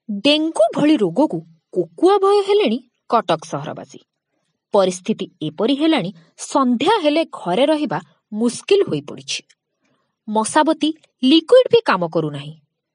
Dengue भली रोग को कोकुआ भय हेलेनी कटक सहरवासी। परिस्थिति एपरी हेलानी संध्या हेले घरे रहिबा मुस्किल होई पड़िछि। मशाबती लिक्विड भी काम करू नाही।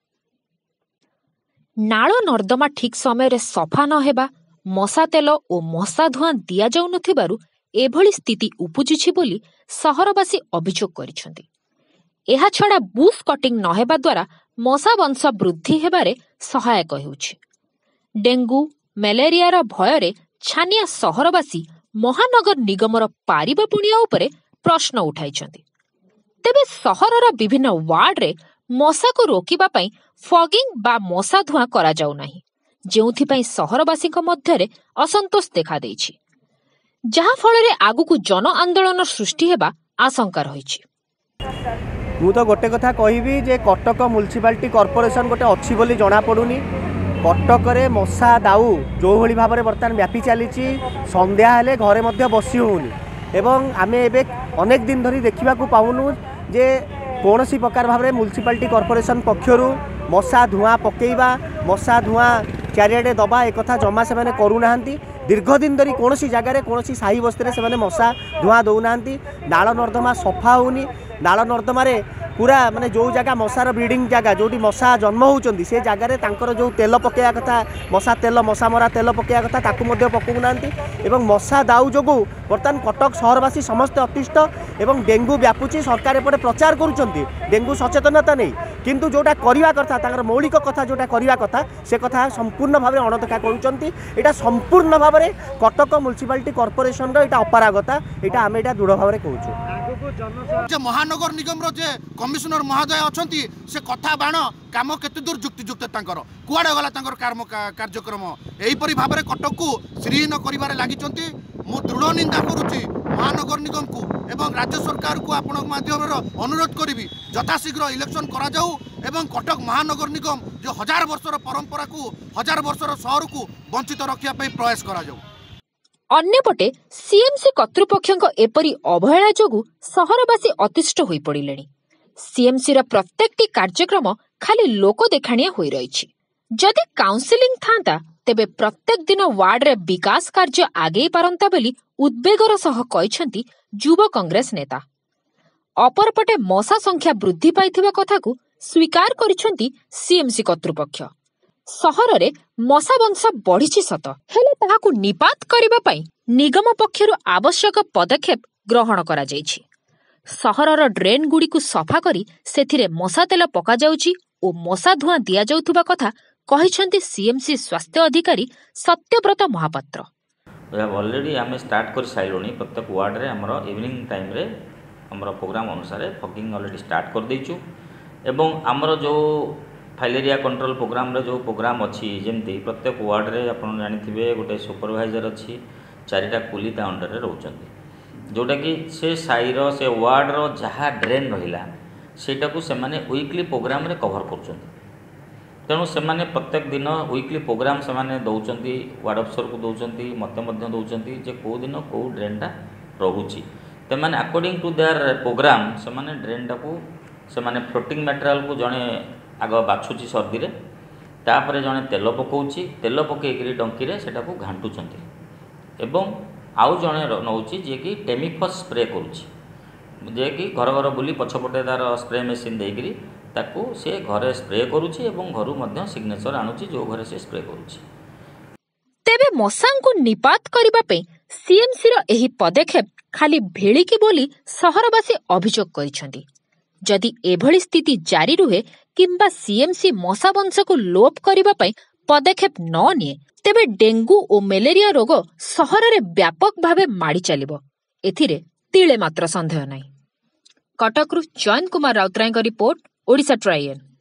नाଳ नर्दमा ठीक समय रे सफा न हेबा, मशा तेल और मशा धुआं दिया जाउ नथिबारु एभली स्थिति उपुजिछि बोली सहरवासी अभियोग करिसेंति। एहा छडा बुश कटिंग न हेबा द्वारा मशा वंश वृद्धि हेबारे सहायक हेउछि। डेंगू मलेरिया भୟରେ छानिया सहरवासी महानगर निगमर पारिबा पुणिया उपरे प्रश्न उठाइछंती। तेबे सहरर विभिन्न वार्ड रे मशा को रोकिबा पई फॉगिंग बा मशा धुआं करा जाउ नाही, जेउथि पई सहरवासी मध्यरे असंतोष देखा देइछि, जहा फଳରେ आगुकु जन आंदोलन सृष्टि हेबा आशंका रहिछि। मु तो गोटे कथा कहबी जे कटक म्युनिसिपालिटी कॉर्पोरेशन गोटे अच्छी बोली जना पड़ुनी। कटकरे मशा दाउ जो भली भाव में बर्तमान व्यापी चली संध्या हेले घरे मध्य बसी होनी एवं आमे एबे अनेक दिन धरी देखा पाऊनु जे कौन सी प्रकार भाव में म्युनिसिपालिटी कॉर्पोरेशन पक्षरु मशा धुआं पकेइबा मशा धुआं चारिआडे दबा एक जमा से करूना। दीर्घ दिन धरी कौन सी जगार कौन सी साही बस्ती से मशा धुआं दौना। नाଳ नर्दमा सफा होनी। नाଳ नर्दमारे पूरा माने जो जगह मशार ब्रीडिंग जगह जोटी मशा जन्म होउचंदी से जगार तांकर जो तेल पकेया कथा मशा तेल मशा मरा तेल पकेया कथा ताकू मध्य पकौना एवं मशा दाउ जोगु बर्तमान कटक सहरवासी समस्त अतिष्ठ एवं डेंगू व्यापुची। सरकार एपटे प्रचार करुचंती डेंगू सचेतनता नहीं, किंतु जोटा करिवा कथा तांकर मौलिक कथा जोटा करिवा कथा से कथा संपूर्ण भाव अणदेखा करुचंती। एटा संपूर्ण भाव में कटक म्युनिसिपालिटी कॉर्पोरेशन एटा अपरागता एटा आमे एटा दृढ़ भाव में कहूँ। महानगर निगम जे कमिशनर महोदय अछंती से कथा बाण काम केते दूर युक्तियुक्त तांकर कुआडे गला तांकर कार्यक्रम एहीपरि भाव में कटक को श्रीहीन करिबारे लागिचंती। मु दृढ़ निंदा करुच्ची महानगर निगम को एवं राज्य सरकार को आपण माध्यम अनुरोध करी यथाशीघ्र इलेक्शन करा जाऊ एवं कटक महानगर निगम जो 1000 वर्षर परंपरा को 1000 वर्षर शहर को वंचित रखिया प्रयास करा जाऊ। अन्यपटे सीएमसी कर्तृपक्षक एपरी अवहेला जोगु सहरवासी अतिष्ठ होई पड़िलेनी। सीएमसी रा प्रत्येकटी कार्यक्रम खाली लोक देखाणिया होई रहिछि। जदि काउंसिलिंग थांता तेबे प्रत्येक दिन वार्ड रे विकास कार्य आगे पारंता बोली उद्वेगर सह कहिसेंती युवा कांग्रेस नेता। अपरपटे मशा संख्या वृद्धि पाइथिबा कथाकू स्वीकार करिसेंती सीएमसी कर्तृपक्ष। सहर रे मशा वंश बढ़िछि सत, हेले ताहाकू निपात करिबा पई निगम पक्षरु आवश्यक पदक्षेप ग्रहण करा जाइछि। सहरर ड्रेन गुडी को सफा करी सेथिरे मशा तेल पका जाउछि ओ मशा धुआं दिया जाउथुबा कथा कहिसेंती सीएमसी स्वास्थ्य अधिकारी सत्यव्रत महापात्र। ऑलरेडी आम स्टार्ट कर साइलोनी प्रत्येक वार्ड रे हमर इवनिंग टाइम रे हमर प्रोग्राम अनुसार फॉगिंग ऑलरेडी स्टार्ट कर देइछु एवं हमर जो फाइलेरिया कंट्रोल प्रोग्राम रे जो प्रोग्राम अच्छी जमती प्रत्येक वार्ड रे आपण जानिथिबे गोटे सुपरवाइजर अच्छी 4टा कुली ता अंडर रे रहउचंती जोटा कि से साइर से वार्ड रो जहाँ ड्रेन रहिला सेटा को से माने वीकली प्रोग्राम रे कवर करचंती। तेणु से माने प्रत्येक दिन वीकली प्रोग्राम से माने दउचंती वार्ड अफसर को दउचंती मते मध्य दउचंती जे को दिन को ड्रेनटा रहुची ते माने अकॉर्डिंग टू देयर प्रोग्राम से माने ड्रेनटा को से माने फ्लोटिंग मटेरियल को जणे आग बाछुची सर्दी रे तापर जड़े तेल पकाउची तेल पकईकरी डंकी रे सेटा को घांटुचंती एवं आउ जड़े नौची जे कि टेमिफस स्प्रे करुची जे कि घर घर बुली पछपटे तार स्प्रे मेसीन देकरी ताकू से घरे स्प्रे करुची एवं घरु मध्य सिग्नेचर आणुची जो घरे से स्प्रे करुची। तेबे मशांकु निपात करिबा पे सीएमसी रो एही पदक्षेप खाली भेळिकी बोली सहरवासी अभियोग करिसेंती। जदि एभली स्थिति जारी रुहे किंबा सीएमसी मशा वंश को लोप करिबा पई पदक्षेप न निए तेबे डेंगू और मलेरिया रोग सहर रे व्यापक भावे माड़ी चलिबो, एथिरे तिले मात्र संदेह नाही। कटकरु जयंत कुमार राउतराय रिपोर्ट, ओडिशा ट्रायन।